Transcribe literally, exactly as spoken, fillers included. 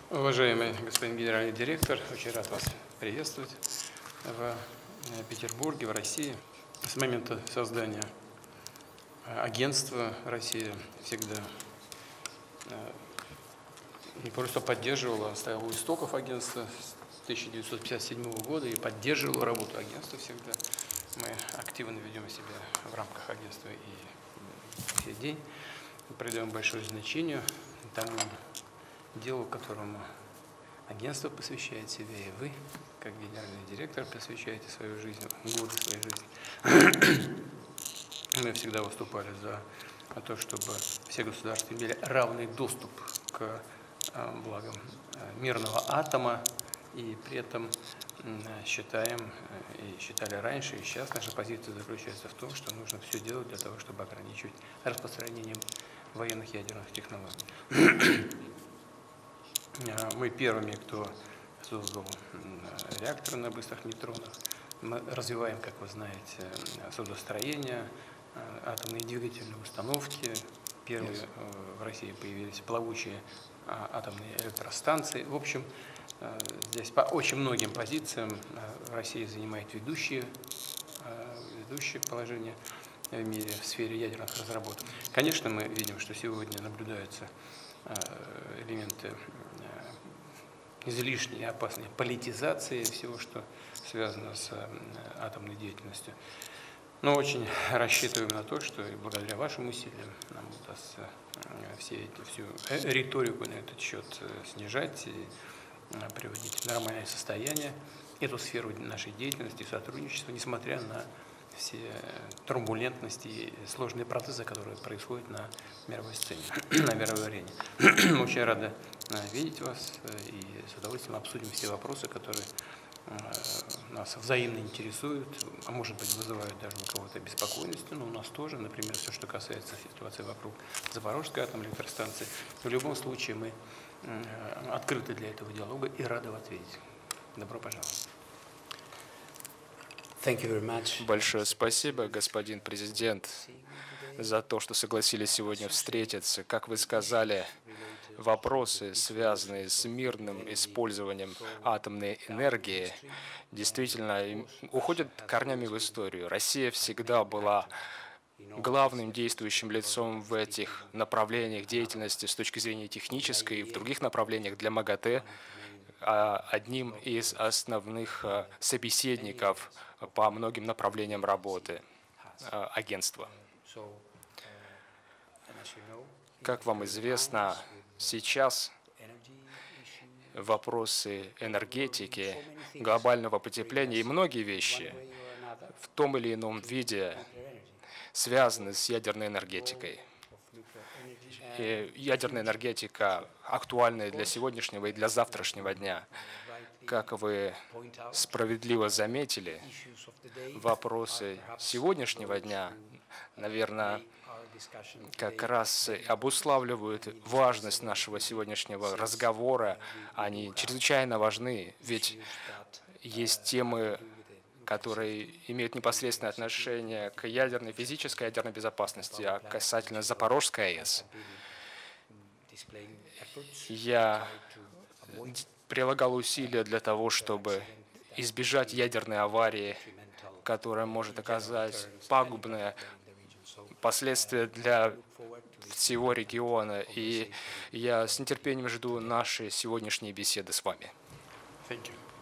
Уважаемый господин генеральный директор, очень рад вас приветствовать в Петербурге, в России. С момента создания агентства Россия всегда не просто поддерживала, а стояла у истоков агентства с тысяча девятьсот пятьдесят седьмого года и поддерживала работу агентства всегда. Мы активно ведем себя в рамках агентства и все день. Мы придаем большое значение тому делу, которому агентство посвящает себя, и вы, как генеральный директор, посвящаете свою жизнь, годы своей жизни. Мы всегда выступали за то, чтобы все государства имели равный доступ к благам мирного атома, и при этом считаем, и считали раньше, и сейчас наша позиция заключается в том, что нужно все делать для того, чтобы ограничивать распространение военных ядерных технологий. Мы первыми, кто создал реакторы на быстрых нейтронах. Мы развиваем, как вы знаете, судостроение, атомные двигательные установки. Первые yes. в России появились плавучие атомные электростанции. В общем, здесь по очень многим позициям Россия занимает ведущие, ведущее положение в мире в сфере ядерных разработок. Конечно, мы видим, что сегодня наблюдаются элементы излишней и опасной политизации всего, что связано с атомной деятельностью. Но очень рассчитываем на то, что и благодаря вашим усилиям нам удастся все эти, всю риторику на этот счет снижать и приводить в нормальное состояние эту сферу нашей деятельности и сотрудничества, несмотря на все турбулентности и сложные процессы, которые происходят на мировой сцене, на мировой арене. Мы очень рады видеть вас и с удовольствием обсудим все вопросы, которые нас взаимно интересуют, а может быть вызывают даже у кого-то беспокойность, но у нас тоже, например, все, что касается ситуации вокруг Запорожской атомной электростанции. В любом случае мы открыты для этого диалога и рады в ответить. Добро пожаловать. Большое спасибо, господин президент, за то, что согласились сегодня встретиться. Как вы сказали, вопросы, связанные с мирным использованием атомной энергии, действительно уходят корнями в историю. Россия всегда была главным действующим лицом в этих направлениях деятельности с точки зрения технической и в других направлениях для МАГАТЭ, одним из основных собеседников по многим направлениям работы агентства. Как вам известно, сейчас вопросы энергетики, глобального потепления и многие вещи в том или ином виде связаны с ядерной энергетикой. И ядерная энергетика актуальна для сегодняшнего и для завтрашнего дня. Как вы справедливо заметили, вопросы сегодняшнего дня, наверное, как раз обуславливают важность нашего сегодняшнего разговора. Они чрезвычайно важны, ведь есть темы, которые имеют непосредственное отношение к ядерной, физической ядерной безопасности, а касательно Запорожской АЭС. Я прилагал усилия для того, чтобы избежать ядерной аварии, которая может оказать пагубное последствия для всего региона. И я с нетерпением жду нашей сегодняшней беседы с вами. Thank you.